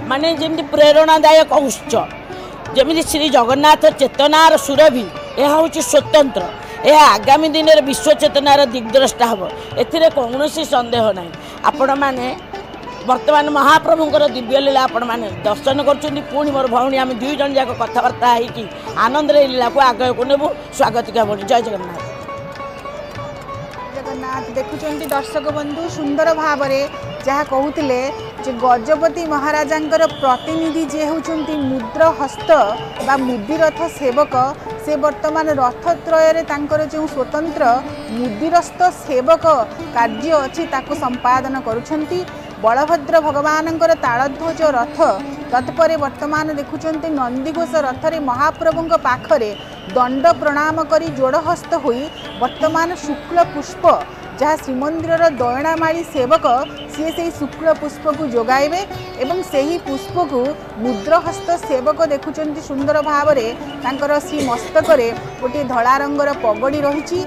माने जमी प्रेरणादायक उत्सव जमी श्री जगन्नाथ चेतनार सुरभि यह हूँ स्वतंत्र यह आगामी दिन में विश्व चेतनार दिग्द्रष्टा हम ए कौन सन्देह ना आपण मैंने वर्तमान महाप्रभुंर दिव्य लीला आपण मैंने दर्शन कर मोर भौणी आम दुई जन जाक कथबार्ता होगी आनंद लीला को आगे को नेबू स्वागत बोली जय जगन्नाथ। जगन्नाथ देखुं दर्शक बंधु सुंदर भाव जहाँ कहते गजपति महाराजांकर प्रतिनिधि जे होती मुद्र हस्त बा मुदिरथ सेवक से वर्तमान रथत्रय जो स्वतंत्र मुदिरस्थ सेवक कार्य अच्छी संपादन करुछंती। बलभद्र भगवान तालध्वज रथ तत्पर वर्तमान देखुं नंदीघोष रथरे महाप्रभु पाखरे दंड प्रणाम करी जोड़हस्त होई वर्तमान शुक्ल पुष्प जहाँ श्रीमंदिर दयणामाली सेवक सी से शुक्ल पुष्प को जोगाइबे एवं सही पुष्प को मुद्रहस्त सेवक देखुं सुंदर भाव में श्री मस्तक गोटे धला रंगर पगड़ी रही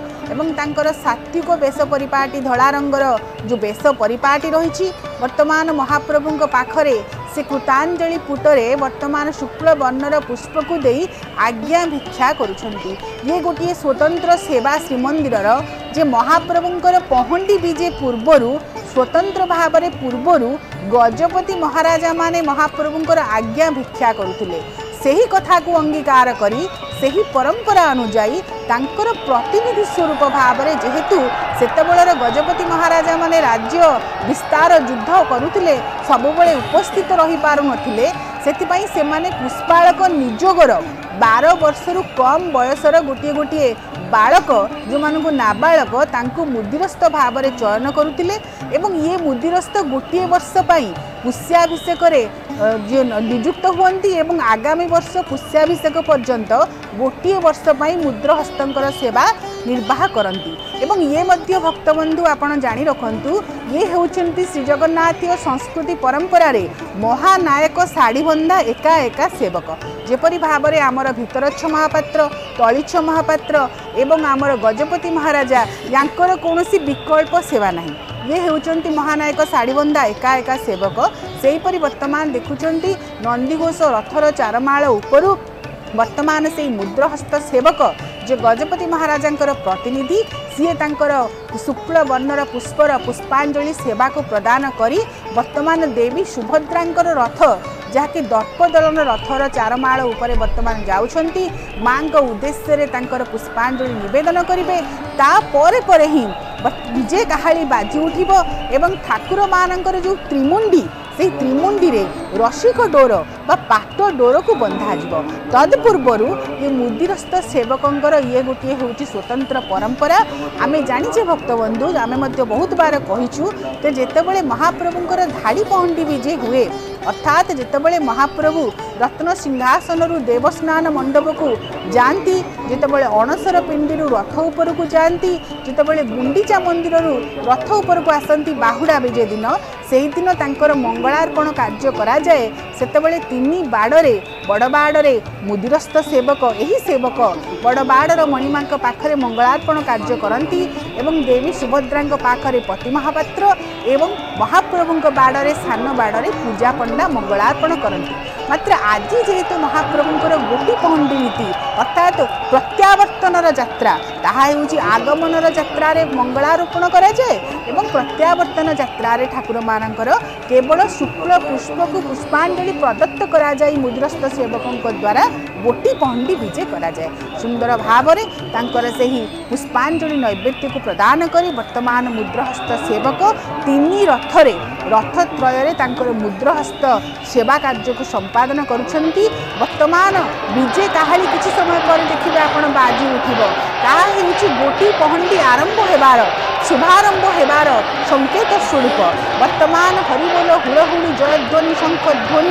सात्विक वेश परिपाटी धला रंगर जो वेश परिपाटी रही वर्तमान महाप्रभु पाखरे से कृतांजलि पुटरे वर्तमान शुक्ल वर्णर पुष्प को दे आज्ञा भिक्षा करुछंती। ये गोटे स्वतंत्र सेवा श्रीमंदिर जे महाप्रभुंकर पहंडी विजे पूर्वरु स्वतंत्र भाव में पूर्वरु गजपति महाराजा माने महाप्रभुंकर आज्ञा भिक्षा करुथिले सही कथा को अंगीकार करी सही परंपरा अनुजाई तांकर प्रतिनिधि स्वरूप भाव में जेहेतु सेतबेलर गजपति महाराजा माने राज्य विस्तार युद्ध करुथिले सबुबले उपस्थित रही पारु नथिले सेतिपई सेमाने पुष्पाळक निजोगर 12 वर्षरु कम बयसर गोटे गोटे बालक जो मानक नाबालक तांको मुदिरस्थ भाव में चयन करुथिले एवं ये मुदिरस्थ गोटे वर्ष पई पुष्याभिषेक नियुक्त हुअन्ति एवं आगामी वर्ष पुष्याभिषेक पर्यंत गोटे वर्ष पई मुद्रहस्तर सेवा निर्वाह करती एवं ये मध्य भक्तबंधु आपण जानी रखंतु ये होउछन्ति श्री जगन्नाथीय संस्कृति परंपरा रे महानायक साड़ी बंधा एका एका सेवक जेपरी भाव में आमर भितरच्छ महापात्र तलीच्छ महापात्र एवं आमर गजपति महाराजा यांकर कौनसी विकल्प सेवा नहीं ये होउछन्ति महानायक साड़ीबंधा एका एका सेवक सेहीपरि वर्तमान देखुछन्ति नंदीघोष रथर चारमाळ उपरु वर्तमान से मुद्रहस्त सेवक जो गजपति महाराजांकर प्रतिनिधि सीए तांकर शुक्ल वर्णर पुष्पर पुष्पांजलि सेवा को प्रदान करी वर्तमान देवी सुभद्रांकर रथ जहाँकि दर्पदलन रथर चारमाळ उपरे वर्तमान जाउछन्ति मां को उद्देश्य रे तांकर पुष्पांजलि निवेदन करिवे तापर परे ही विजय काहाली बाजी उठिबो एवं ठाकुर मानकर जो त्रिमुंडी से त्रिमुंडी रे रसिक डोर बा पाट डोर को बंधा जिवो तदपूर्वर ये मुदिरस्थ सेवकंकर ये गोटे होची स्वतंत्र परंपरा आमे जानिचे भक्तबंधु आमे मध्य बहुत बार कहिछु तो जेतेबेले महाप्रभुंकर धाड़ी पहंडी विजे हुए अर्थात जेतेबेले महाप्रभु रत्न सिंहासन रु देवस्नान मंडप को जानती जेतेबेले अणसर पिंडी रु रथ ऊपर को जानती जेतेबेले गुंडीचा मंदिर रु रथ ऊपर को आसंती बाहुडा विजय दिन से दिन तांकर मंगलार्पण कार्य करा जाए सेतेबेले तिनी बाड़े बड़ बाड़े मुदिरस्थ सेवक यही सेवक बड़ बाड़र मणिमा पाखरे मंगलार्पण कार्य करती एवं देवी सुभद्रा पाखरे पति महापात्र एवं महाप्रभु बाड़े सान बाड़े पूजा पंडा मंगलार्पण करती मात्र आज जेहेतु महाप्रभुंकर गोटी पहंडी नीति अर्थात प्रत्यावर्तनर यात्रा ताहा हेउची आगमनर यात्रा रे मंगलारोपण करा जाए एवं प्रत्यावर्तन यात्रा रे ठाकुर मानकर केवल शुक्ल पुष्प को पुष्पांजलि प्रदत्त करा जाए मुद्रस्थ सेवकों द्वारा गोटी पहंडी विजे करा जाए सुंदर भाव में तांकर सही पुष्पांजलि नैवेद्य को प्रदान करी वर्तमान मुद्रहस्त सेवक तीनी रथरे रथत्रय तांकर मुद्रहस्त सेवा कार्य को संपादन करुछंती वर्तमान विजय काहाली किछि समय पर देखिबे आपण बाजी उठिबो ताहा हेउछि गोटी पहंडी आरंभ हेबार शुभारंभ हेबार संकेत स्वरूप वर्तमान हरिबोल हुड़हुड़ी जयध्वनि शंख ध्वनि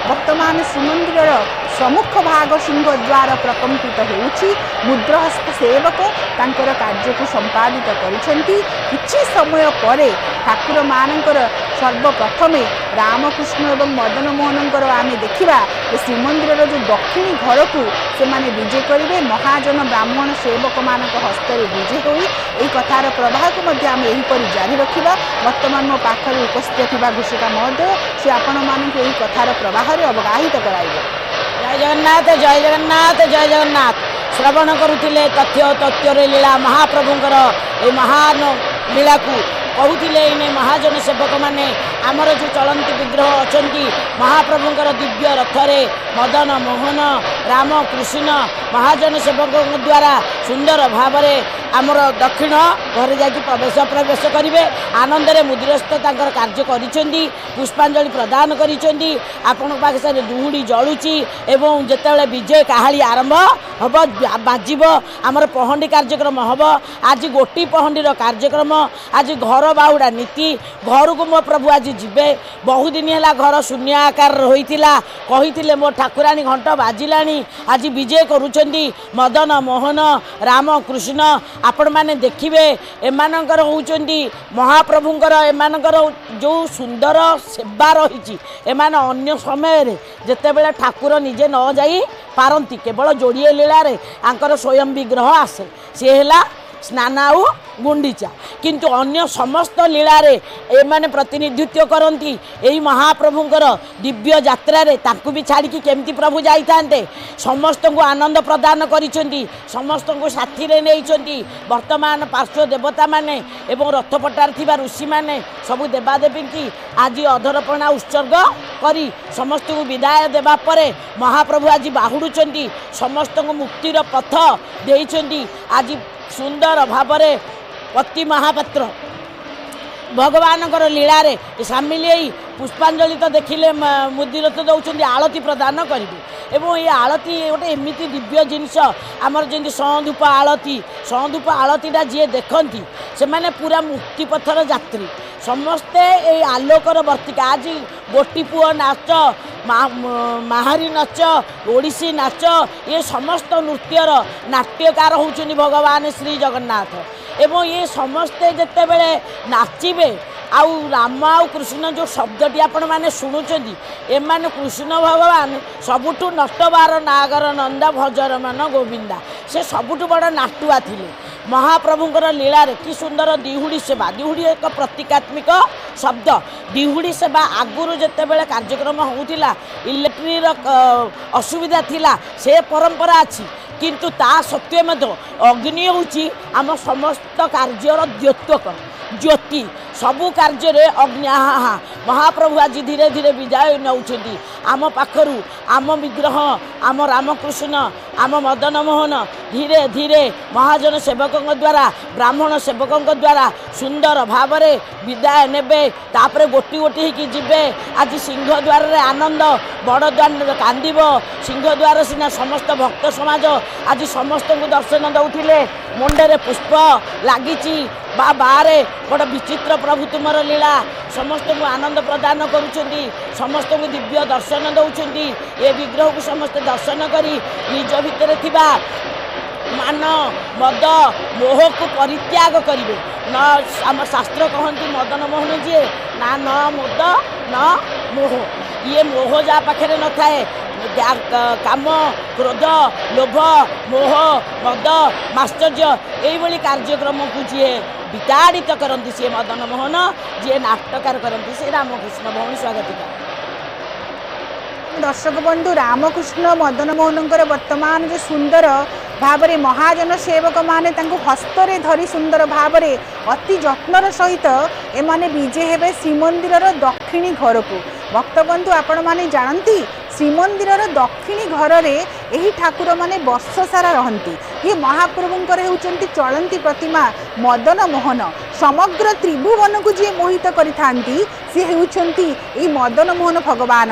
ବର୍ତ୍ତମାନ ଶ୍ରୀମନ୍ଦିରର ସମ୍ମୁଖ ଭାଗ ସିଂହ ଦ୍ୱାର ପ୍ରକମ୍ପିତ ହେଉଛି। ମୁଦ୍ରହସ୍ତ ସେବକ ତାଙ୍କର କାର୍ଯ୍ୟକୁ ସମ୍ପାଦିତ କରିଛନ୍ତି। କିଛି ସମୟ ପରେ ଠାକୁରମାନଙ୍କର ସର୍ବପ୍ରଥମେ ରାମକୃଷ୍ଣ ଏବଂ ମଦନ ମୋହନଙ୍କର ଆମେ ଦେଖିବା ଯେ ଶ୍ରୀମନ୍ଦିରର ଯେଉଁ ଦକ୍ଷିଣୀ ଘରକୁ ସେମାନେ ବିଜେ କରିବେ। ମହାଜନ ବ୍ରାହ୍ମଣ ସେବକମାନଙ୍କ ହସ୍ତରେ ବିଜେ ହୋଇ ଏହି କଥାର ପ୍ରବାହକୁ ମଧ୍ୟ ଆମେ ଏହିପରି ଜାରି ରଖିବା। ବର୍ତ୍ତମାନ ମୋ ପାଖରେ ଉପସ୍ଥିତ ଥିବା ଘୋଷିକା ମହୋଦୟ ସେ ଆପଣମାନଙ୍କୁ ଏହି କଥାର ପ୍ରବାହରେ ଅବଗାହିତ କରାଇବେ। ଜୟ ଜଗନ୍ନାଥ, ଜୟ ଜଗନ୍ନାଥ, ଜୟ ଜଗନ୍ନାଥ। ଶ୍ରବଣ କରୁଥିଲେ ତଥ୍ୟ ତଥ୍ୟରେ ଲୀଳା ମହାପ୍ରଭୁଙ୍କର ଏ ମହାନ ଲୀଳାକୁ କହୁଥିଲେ ଏଇନେ ମହାଜନ ସେବକମାନେ। ଆମର ଯେଉଁ ଚଳନ୍ତି ବିଗ୍ରହ ଅଛନ୍ତି ମହାପ୍ରଭୁଙ୍କର ଦିବ୍ୟ ରଥରେ ମଦନ ମୋହନ ରାମ କୃଷ୍ଣ ମହାଜନ ସେବକଙ୍କ ଦ୍ୱାରା ସୁନ୍ଦର ଭାବରେ ଆମର ଦକ୍ଷିଣ ଘରେ ଯାଇକି ପ୍ରବେଶ କରିବେ। ଆନନ୍ଦରେ ମୁଦିରସ୍ଥ ତାଙ୍କର କାର୍ଯ୍ୟ କରିଛନ୍ତି, ପୁଷ୍ପାଞ୍ଜଳି ପ୍ରଦାନ କରିଛନ୍ତି। ଆପଣଙ୍କ ପାଖରେ ଦୁହୁଡ଼ି ଜଳୁଛି ଏବଂ ଯେତେବେଳେ ବିଜେ କାହାଳି ଆରମ୍ଭ ହେବ ବାଜିବ ଆମର ପହଣ୍ଡି କାର୍ଯ୍ୟକ୍ରମ ହେବ। ଆଜି ଗୋଟି ପହଣ୍ଡିର କାର୍ଯ୍ୟକ୍ରମ, ଆଜି ଘର ବାହୁଡ଼ା ନୀତି। ଘରକୁ ମୋ ପ୍ରଭୁ ଆଜି ଯିବେ। ବହୁଦିନ ହେଲା ଘର ଶୂନ୍ୟ ଆକାରରେ ହୋଇଥିଲା। କହିଥିଲେ ମୋ ଠାକୁରାଣୀ ଘଣ୍ଟ ବାଜିଲାଣି। ଆଜି ବିଜେ କରୁଛନ୍ତି ମଦନ ମୋହନ ରାମ କୃଷ୍ଣ। ଆପଣମାନେ ଦେଖିବେ ଏମାନଙ୍କର ହେଉଛନ୍ତି ମହାପ୍ରଭୁଙ୍କର ଏମାନଙ୍କର ଯେଉଁ ସୁନ୍ଦର ସେବା ରହିଛି। ଏମାନେ ଅନ୍ୟ ସମୟରେ ଯେତେବେଳେ ଠାକୁର ନିଜେ ନ ଯାଇ ପାରନ୍ତି କେବଳ ଯୋଡ଼ିଏ ଲୀଳାରେ ଆଙ୍କର ସ୍ୱୟଂ ବିଗ୍ରହ ଆସେ, ସିଏ ହେଲା ସ୍ନାନ ଆଉ ଗୁଣ୍ଡିଚା। କିନ୍ତୁ ଅନ୍ୟ ସମସ୍ତ ଲୀଳାରେ ଏମାନେ ପ୍ରତିନିଧିତ୍ୱ କରନ୍ତି ଏହି ମହାପ୍ରଭୁଙ୍କର ଦିବ୍ୟ ଯାତ୍ରାରେ। ତାଙ୍କୁ ବି ଛାଡ଼ିକି କେମିତି ପ୍ରଭୁ ଯାଇଥାନ୍ତେ? ସମସ୍ତଙ୍କୁ ଆନନ୍ଦ ପ୍ରଦାନ କରିଛନ୍ତି, ସମସ୍ତଙ୍କୁ ସାଥିରେ ନେଇଛନ୍ତି। ବର୍ତ୍ତମାନ ପାର୍ଶ୍ୱ ଦେବତାମାନେ ଏବଂ ରଥପଟାରେ ଥିବା ଋଷିମାନେ ସବୁ ଦେବାଦେବୀଙ୍କି ଆଜି ଅଧରପଣା ଉତ୍ସର୍ଗ କରି ସମସ୍ତଙ୍କୁ ବିଦାୟ ଦେବା ପରେ ମହାପ୍ରଭୁ ଆଜି ବାହୁଡ଼ୁଛନ୍ତି। ସମସ୍ତଙ୍କୁ ମୁକ୍ତିର ପଥ ଦେଇଛନ୍ତି। ଆଜି ସୁନ୍ଦର ଭାବରେ ଅତି ମହାପାତ୍ର ଭଗବାନଙ୍କର ଲୀଳାରେ ସାମିଲ ହେଇ ପୁଷ୍ପାଞ୍ଜଳି ତ ଦେଖିଲେ ମୁଦିରଥ ଦେଉଛନ୍ତି, ଆଳତି ପ୍ରଦାନ କରିବେ। ଏବଂ ଏ ଆଳତି ଗୋଟେ ଏମିତି ଦିବ୍ୟ ଜିନିଷ ଆମର ଯେମିତି ସଅଁଧୂପ ଆଳତି। ସଅଁଧୂପ ଆଳତିଟା ଯିଏ ଦେଖନ୍ତି ସେମାନେ ପୁରା ମୁକ୍ତିପଥର ଯାତ୍ରୀ। ସମସ୍ତେ ଏଇ ଆଲୋକର ବର୍ତ୍ତିକା। ଆଜି ଗୋଟିପୁଅ ନାଚ, ମାହାରୀ ନାଚ, ଓଡ଼ିଶୀ ନାଚ, ଏ ସମସ୍ତ ନୃତ୍ୟର ନାଟ୍ୟକାର ହେଉଛନ୍ତି ଭଗବାନ ଶ୍ରୀ ଜଗନ୍ନାଥ। ଏବଂ ଏ ସମସ୍ତେ ଯେତେବେଳେ ନାଚିବେ ଆଉ ରାମ ଆଉ କୃଷ୍ଣ ଯେଉଁ ଶବ୍ଦଟି ଆପଣମାନେ ଶୁଣୁଛନ୍ତି, ଏମାନେ କୃଷ୍ଣ ଭଗବାନ ସବୁଠୁ ନଟବାର ନାଗର ନନ୍ଦା ଭଜର ମାନ ଗୋବିନ୍ଦା। ସେ ସବୁଠୁ ବଡ଼ ନାଟୁଆ ଥିଲେ। ମହାପ୍ରଭୁଙ୍କର ଲୀଳାରେ କି ସୁନ୍ଦର ଦିହୁଡ଼ି ସେବା। ଦିହୁଡ଼ି ଏକ ପ୍ରତୀକାତ୍ମିକ ଶବ୍ଦ। ଦିହୁଡ଼ି ସେବା ଆଗରୁ ଯେତେବେଳେ କାର୍ଯ୍ୟକ୍ରମ ହେଉଥିଲା ଇଲେକ୍ଟ୍ରିର ଅସୁବିଧା ଥିଲା, ସେ ପରମ୍ପରା ଅଛି। କିନ୍ତୁ ତା ସତ୍ତ୍ୱେ ମଧ୍ୟ ଅଗ୍ନି ହେଉଛି ଆମ ସମସ୍ତ କାର୍ଯ୍ୟର ଦ୍ୟୋତକ ଜ୍ୟୋତି। ସବୁ କାର୍ଯ୍ୟରେ ଅଗ୍ନି ମହାପ୍ରଭୁ ଆଜି ଧୀରେ ଧୀରେ ବିଦାୟ ନେଉଛନ୍ତି ଆମ ପାଖରୁ। ଆମ ବିଗ୍ରହ, ଆମ ରାମକୃଷ୍ଣ, ଆମ ମଦନ ମୋହନ ଧୀରେ ଧୀରେ ମହାଜନ ସେବକଙ୍କ ଦ୍ୱାରା ବ୍ରାହ୍ମଣ ସେବକଙ୍କ ଦ୍ୱାରା ସୁନ୍ଦର ଭାବରେ ବିଦାୟ ନେବେ। ତାପରେ ଗୋଟି ଗୋଟି ହେଇକି ଯିବେ। ଆଜି ସିଂହଦ୍ୱାରରେ ଆନନ୍ଦ, ବଡ଼ ଦାଣ୍ଡରେ କାନ୍ଦିବ। ସିଂହଦ୍ୱାର ସିନା ସମସ୍ତ ଭକ୍ତ ସମାଜ ଆଜି ସମସ୍ତଙ୍କୁ ଦର୍ଶନ ଦେଉଥିଲେ। ମୁଣ୍ଡରେ ପୁଷ୍ପ ଲାଗିଛି ବାରେ ବଡ଼ ବିଚିତ୍ର ପ୍ରଭୁ ତୁମର ଲୀଳା। ସମସ୍ତଙ୍କୁ ଆନନ୍ଦ ପ୍ରଦାନ କରୁଛନ୍ତି, ସମସ୍ତଙ୍କୁ ଦିବ୍ୟ ଦର୍ଶନ ଦେଉଛନ୍ତି। ଏ ବିଗ୍ରହକୁ ସମସ୍ତେ ଦର୍ଶନ କରି ନିଜ ଭିତରେ ଥିବା ମାନ ମଦ ମୋହକୁ ପରିତ୍ୟାଗ କରିବେ। ନ ଆମ ଶାସ୍ତ୍ର କହନ୍ତି ମଦନ ମୋହନ ଯିଏ ନା ନ ମଦ ନ ମୋହ। ଇଏ ମୋହ ଯାହା ପାଖରେ ନଥାଏ, କାମ କ୍ରୋଧ ଲୋଭ ମୋହ ମଦ ମାଶ୍ଚର୍ଯ୍ୟ ଏଇଭଳି କାର୍ଯ୍ୟକ୍ରମକୁ ଯିଏ ବିତାଡ଼ିତ କରନ୍ତି ସିଏ ମଦନ ମୋହନ, ଯିଏ ନାଟକାର କରନ୍ତି ସେ ରାମକୃଷ୍ଣ। ଭଉଣୀ ସ୍ୱାଗତିକା। ଦର୍ଶକ ବନ୍ଧୁ, ରାମକୃଷ୍ଣ ମଦନ ମୋହନଙ୍କର ବର୍ତ୍ତମାନ ଯେ ସୁନ୍ଦର ଭାବରେ ମହାଜନ ସେବକମାନେ ତାଙ୍କୁ ହସ୍ତରେ ଧରି ସୁନ୍ଦର ଭାବରେ ଅତି ଯତ୍ନର ସହିତ ଏମାନେ ବିଜେ ହେବେ ଶ୍ରୀମନ୍ଦିରର ଦକ୍ଷିଣୀ ଘରକୁ। ଭକ୍ତବନ୍ଧୁ, ଆପଣମାନେ ଜାଣନ୍ତି ଶ୍ରୀମନ୍ଦିରର ଦକ୍ଷିଣୀ ଘରରେ ଏହି ଠାକୁରମାନେ ବର୍ଷ ସାରା ରହନ୍ତି। ଇଏ ମହାପ୍ରଭୁଙ୍କର ହେଉଛନ୍ତି ଚଳନ୍ତି ପ୍ରତିମା ମଦନ ମୋହନ। ସମଗ୍ର ତ୍ରିଭୁବନକୁ ଯିଏ ମୋହିତ କରିଥାନ୍ତି ସିଏ ହେଉଛନ୍ତି ଏହି ମଦନ ମୋହନ ଭଗବାନ।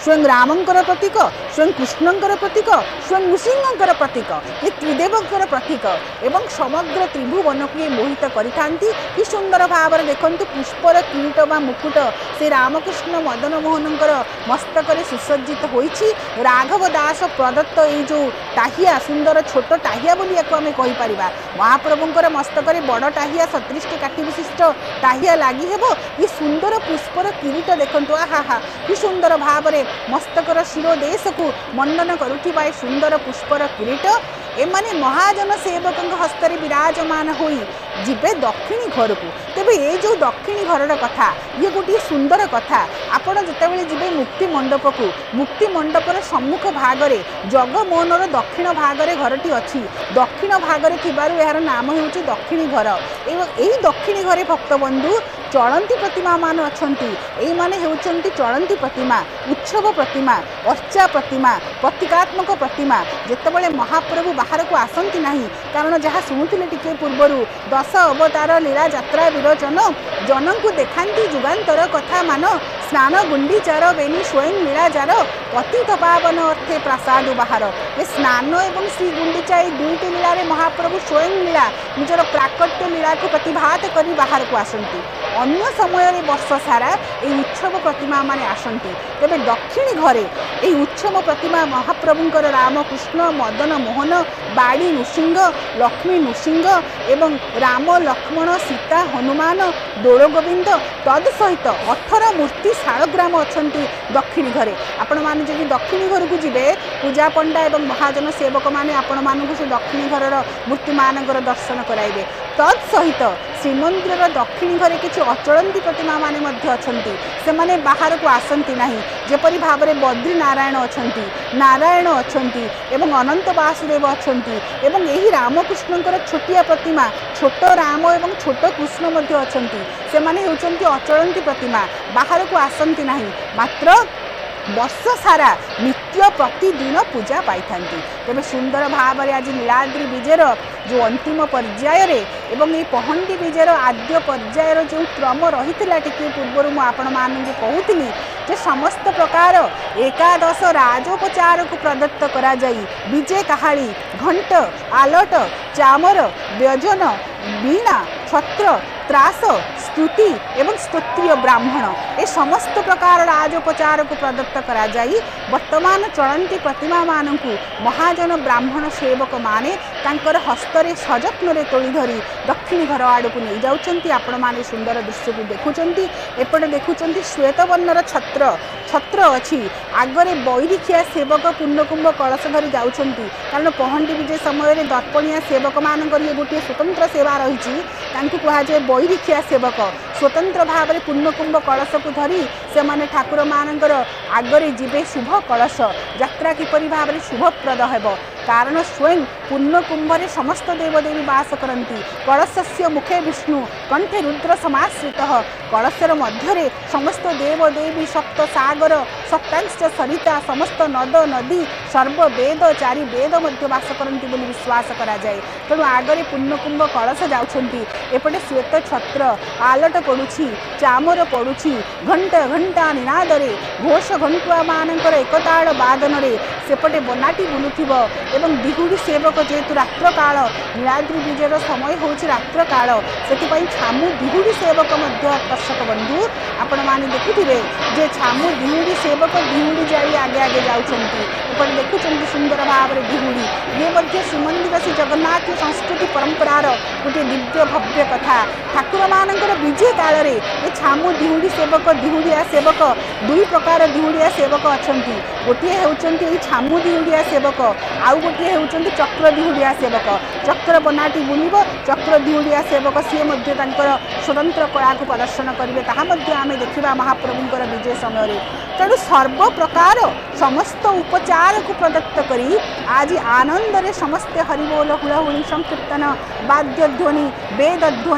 स्वयं रामंकर प्रतीक, स्वयं कृष्णंकर प्रतीक, स्वयं नृसिंहंकर प्रतीक, ये त्रिदेवंकर प्रतीक एवं समग्र त्रिभुवन को ये मोहित करिथांती। कि सुंदर भाव देखंतु पुष्पर किरीट बा मुकुट से रामकृष्ण मदन मोहनंकर मस्तक सुसज्जित होइछि। राघव दास प्रदत्त ये जो टाहिया सुंदर छोट टाहिया बोली याको आमे कहि परिबा। महाप्रभुंकर मस्तक बड़ टाहिया 37 काठी विशिष्ट टाहिया लागि हेबो। ये सुंदर पुष्पर किरीट देखंतु आहा कि सुंदर भाव मस्तकर शिरोदेश को मंडन करुथिबा ए सुंदर पुष्पर किरीट एमाने महाजन सेवक हस्ତରେ विराजमान होई जिबे दक्षिणी घर को। तेबे ये जो दक्षिणी घर कथा ये गोटे सुंदर कथा। आपण जितेबाला जिबे मुक्ति मंडप को, मुक्ति मंडपर सम्मुख भागरे जगमोहनर दक्षिण भागरे घरटी अच्छी। दक्षिण भागरे थिबारु यार नाम होउछि दक्षिणी घर। एवं एई दक्षिणी घरे भक्तबंधु चलंती प्रतिमा मान अछंती। एई माने हेउचंती चलंती प्रतिमा, उत्सव प्रतिमा, अर्चा प्रतिमा, प्रतीकात्मक प्रतिमा। जेतेबेले महाप्रभु बाहर को आसंती नाही, कारण जहाँ शुणुले टिके पूर्वरु 10 अवतार लीला यात्रा विरोचन जनकु देखांती जुगांतर कथा मान। स्नान गुंडीचार बेनी स्वयं लीलाजार पतित पावन अर्थे प्रसाद बाहर। ये स्नान एवं श्री गुंडीचा ये दुईटी लीला महाप्रभु स्वयं लीला निजर प्राकट्य लीला को प्रतिभात करी बाहर को आसंती। अन्य समय वर्ष सारा ये उत्सव प्रतिमा माने आसंती। तेबे दक्षिणी घरे ये उत्सव प्रतिमा महाप्रभुंकर रामकृष्ण मदन मोहन बाड़ी नृसिंह लक्ष्मी नृसिंह एवं राम लक्ष्मण सीता हनुमान दोल गोविंद तद सहित 18 मूर्ति शालग्राम अच्छी दक्षिणी घरे। आपण मैंने जब दक्षिणी घर को जीवे पूजा पंडा एवं महाजन सेवक मैंने आपण मानक से दक्षिणी घर मूर्ति मानकर दर्शन कराइबे। तद सहित श्रीमंदिर दक्षिणी घरे किसी अचलंती प्रतिमा माने मध्य अछंती। से माने बाहर को आसंती नहीं। जेपरी भाव में बद्री नारायण अछंती, नारायण अछंती एवं अनंत वासुदेव अछंती एवं यही रामकृष्णंकर छोटिया प्रतिमा छोट राम एवं छोट कृष्ण मध्य अछंती। से माने हेउचंती अचलंती प्रतिमा, बाहर को आसंती नहीं, मात्र वर्ष सारा नित्य प्रतिदिन पूजा पाई थांती। तेबे सुंदर भाव में आज नीलाद्रि विजयर जो अंतिम पर्याय एवं ये पहंडी विजयर आद्य पर्यायर जो क्रम रही टिके पूर्व मुझे आपण मानू कहूली जे समस्त प्रकार एकादश राजोपचार को प्रदत्त करा जाई विजय काहाली घंट आलट चामर व्यजन वीणा छत्र त्रास स्तुति एवं स्तोत्रीय ब्राह्मण ए समस्त प्रकार राजोपचार को प्रदत्त करा जाई वर्तमान चलंती प्रतिमा मानकु महाजन ब्राह्मण सेवक माने तांकर हस्तरे सजत्न तोली धरी दक्षिणी घर आड़ को नहीं जाउछंती। आपण माने सुंदर दृश्य को देखुचंती। एपटे देखुचंती श्वेतवर्णर छत्र छत्र अच्छी आगरे बैरिखिया सेवक पूर्णकुंभ कलश धरी जाउछंती। कारण पहंडी विजय समय दर्पणिया सेवक मानकर ये गोटे स्वतंत्र सेवा रही कहुए बैरिखिया सेवक स्वतंत्र भाव में पूर्णकुंभ कलश को धरी से माने ठाकुर मानकर आगरे जीवे शुभ कलश यात्रा किपरि भाव में शुभप्रद हेब। कारण स्वयं पूर्णकुंभरे समस्त देवदेवी वास करती। कलशस्य मुखे विष्णु कंठे रुद्र समाश्रित कलशर मध्य समस्त देवदेवी सप्त सागर सप्तांश सरिता समस्त नद नदी सर्व वेद चारि वेद मध्य वास करती बोली विश्वास करा जाए। तेणु आगरे पूर्णकुंभ कलश जाउछंती। एपटे श्वेत छत्र आलट पड़ुछि चामर पड़ुछि घंटा घंटा निनादरे घोष घंटुआ मानकर एकताड़ बादनरे सेपटे बनाटी बुलुथिब एवं दिहुड़ी सेवक जेहेतु रात्र काल नीलाद्रि विजयर समय होछि रात्र काल से छामु दिहुड़ी सेवक मध्य दर्शक बंधु आपण माने देखुथिबे जे छामु दिहुड़ी सेवक दिहुड़ी जाई आगे आगे जाउछंती। एपटे देखुछंती सुंदर भाव में दिहुड़ी ये मध्य श्रीमंदिर श्री जगन्नाथ संस्कृति परंपरार गोटे दिव्य भव्य कथा। ठाकुर मानकर विजय काल रे ये छामु दिहुड़ी सेवक दिहुड़िया सेवक दुई प्रकार दिहुड़िया सेवक अछंती। गोटे हेउचंती एई छामु दिहुड़िया सेवक आउ गोटे हेउचंती चक्र दिहुड़िया सेवक। चक्र बनाटी बुलिब चक्र दिहुड़िया सेवक सी मध्य तांकर स्वतंत्र कला को प्रदर्शन करेंगे ताहा मध्य आमे देखिबा महाप्रभुंकर विजय समय। तेणु सर्व प्रकार समस्त उपचार को प्रदत्त करी आज आनंद रे समस्ते हरिबोल हुलाहुली संकीर्तन वाद्य ध्वनि वेद ध्वनि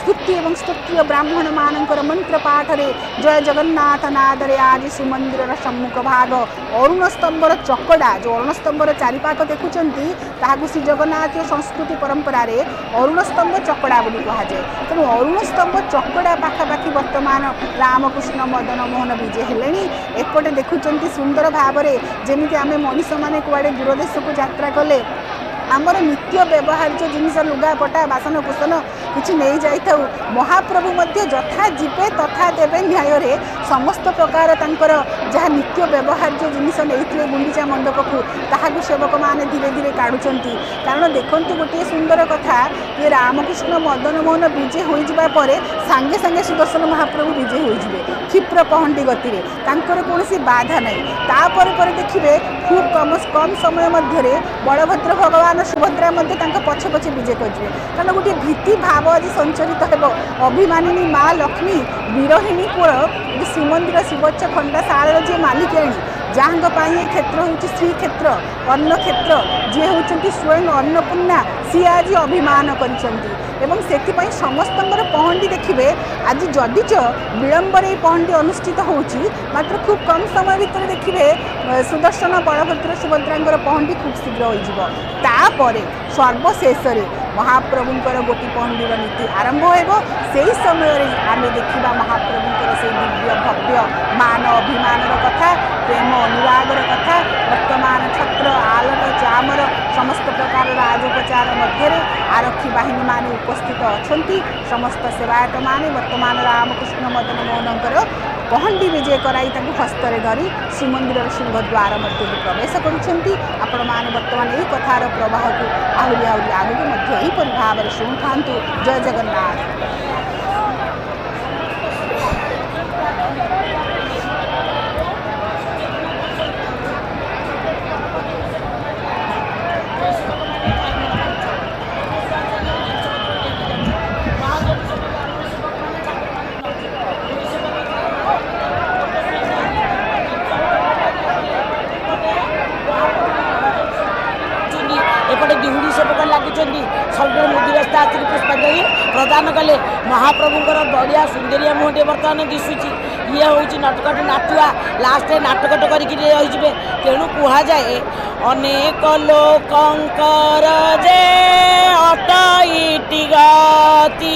स्तुति एवं स्तोत्रीय ब्राह्मण मानकर मंत्र पाठरे जय जगन्नाथ नादरे आज श्रीमंदिर सम्मुख भाग अरुण स्तंभर चकड़ा जो अरुण स्तंभर चारिपाख देखुंट ताकू श्री जगन्नाथ संस्कृति परंपरा रे अरुण स्तंभ चकड़ा बोली कहुए। तेणु अरुण स्तंभ चकड़ा पाखापाखि वर्तमान रामकृष्ण मदन मोहन विजे हेले एपटे देखुंट सुंदर भाव में जमी आम मनीष मैंने कुआड़े दूरदेश को यात्रा कले आमर नित्य व्यवहार्य जिनिस लुगापटा बासन कुसन किसी नहीं जाइए महाप्रभु यथा जीवे तथा देवे न्याय रे समस्त प्रकार तांकर जहाँ नित्य व्यवहार्य जिनिस नहीं गुंडीचा मंडप को ताकू सेवक मैंने धीरे धीरे काढ़ुंट। कारण देखो गोटे सुंदर कथा ये रामकृष्ण मदन मोहन विजे हो सांगे सांगे सुदर्शन महाप्रभु विजे हो क्षिप्र पहंडी गति में कौन बाधा नहीं। तापर देखिए खूब कम समय मध्य बलभद्र भगवान सुभद्रा पछे पछे विजय करेंगे। कारण गोटे भीति भाव आज संचरित हो अभिमानिनी माँ लक्ष्मी विरहिणी कूल श्रीमंदिर शिवच्च खंडा शाला जी मालिकाणी जहाँ क्षेत्र हूँ श्री क्षेत्र अन्न क्षेत्र जी हूँ स्वयं अन्नपूर्णा सी आज अभिमान कर समस्त पहंडी देखिए आज जदिच विलंबर पहंडी अनुष्ठित होची मात्र खूब कम समय भितर देखिए सुदर्शन बलभद्र सुभद्रा पहंडी खूब शीघ्र हो सर्वशेष महाप्रभुंर गोटी पहंडीर नीति आरंभ हो समय आम देखा महाप्रभुंर से दिव्य भव्य मान अभिमान कथा प्रेम अनुरागर कथा वर्तमान छत्र आलट चामर समस्त प्रकार राजोपचार मध्य आरक्षी बाहिनी मान उपस्थित अच्छा समस्त सेवायत माने वर्तमान रामकृष्ण मदन मोहनकर पहंडी विजय कराई हस्तरे धरी श्रीमंदिर सिंहद्वार मध्य प्रवेश करुँच। बर्तमान यही कथार प्रवाह को आहरी आगे भाव में शुणुता जय जगन्नाथ। एपटे दिहुड़ी सेवक लगी सब मुदिवस्था पुष्पांजलि प्रदान कले महाप्रभुंर बढ़िया सुंदरिया मुहटे बर्तमान दिशुची ये हूँ नटकट नाटुआ लास्ट नाटकट करें तेणु कहुए अनेक लोकंकर जे अटईटी गति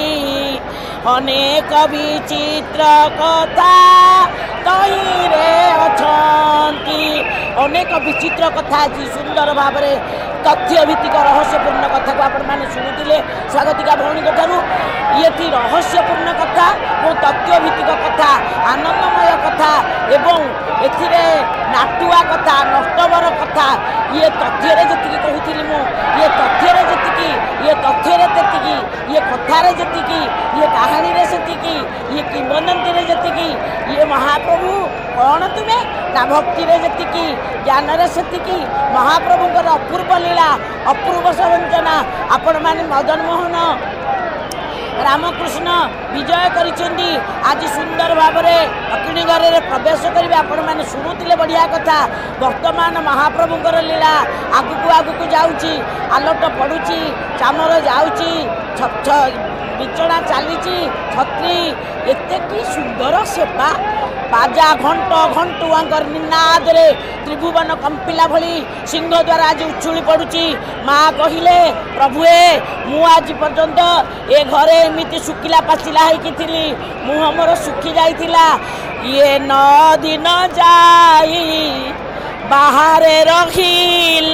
अनेक विचित्र कथा तही रे अछंती अनेक विचित्र कथा जी सुंदर भाव में तथ्य भित्तिक रहस्यपूर्ण कथा को आपण मैंने शुणुते स्वागतिका भौणी ये रहस्यपूर्ण कथा और तथ्य भित्तिक कथा आनंदमय कथा एवं एथिरे नाटुआ कथा नष्टबर कथा ये तथ्य जी कहूली मु ये तथ्य जी ये तथ्य तेतिकी ये कथार जी ये कहानी से ये किंवदंती जी ये महाप्रभु कौन तुम्हें ना भक्ति जी ज्ञान से महाप्रभुंर अपूर्व लीला अपूर्व सवंचना आपण मैंने मदन मोहन रामकृष्ण विजय करिसेंती आज सुंदर भाव में अग्निगर में प्रवेश करेंगे आपण मैंने शुणुते बढ़िया कथा वर्तमान महाप्रभुंर लीला आगुक जाऊँगी आलोट पड़ुची चामर जाऊँगी बिचना चली छत्री एते की सुंदर सेवा बाजा घंट घंटुआंकर निनाद रे त्रिभुवन कंपिला भली सिंह द्वारा आज उछुली पड़ुची। माँ कहिले प्रभुए मु आज पर्यंत ए घरे एमती सुखिला पाचिला होती मुह मोर सुखी जाइथिला ये 9 दिन जाई बाहरे रहिल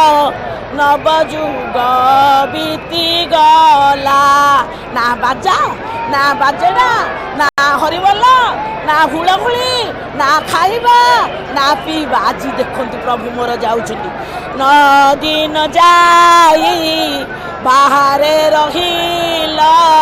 नवजुग बीती गला ना बाजा ना बाजेना ना हरिबोल ना हुलहुली ना खाइबा ना पीवा आज देखते प्रभु मोर जाऊँगी 9 दिन जाई बाहरे रहिल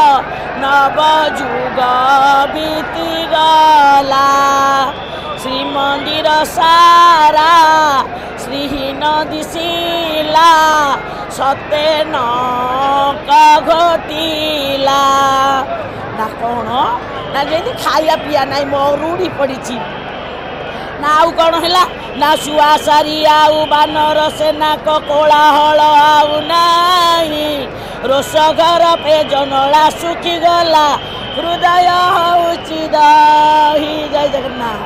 नवजुग बीती गला श्रीमंदिर सारा श्रीहीन दिशिला सते नक घटिला ना कौन ना जमी खाया पिया ना मरुड़ी पड़ी ना आउ कौन है ना शुआ सारी आउ बानर सेना कोलाहल आउ नाही ରୋଷ ଘର ପେଜ ନଳା ଶୁଖିଗଲା ହୃଦୟ ହଉଛି ଦହି। ଜୟ ଜଗନ୍ନାଥ।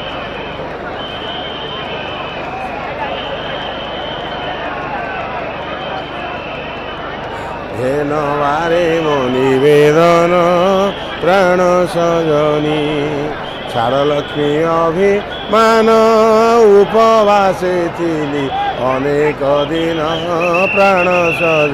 ধেনবারে মনিবেদন প্রাণ সজনী ছাড়লক্ষ্মী অভিমান উপবাসে ছিলি অনেক দিন প্রাণ সজনী।